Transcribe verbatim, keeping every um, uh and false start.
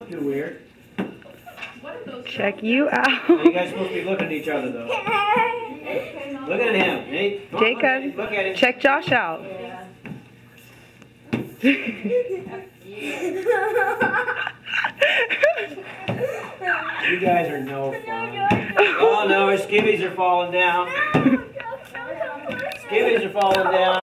Too weird. Check you out. You guys supposed to be looking at each other though. Look at him, Nate. Come on, look at him. Jacob, Look at him. check Josh out. You guys are no fun. Oh no, his skivvies are falling down. Skivvies are falling down.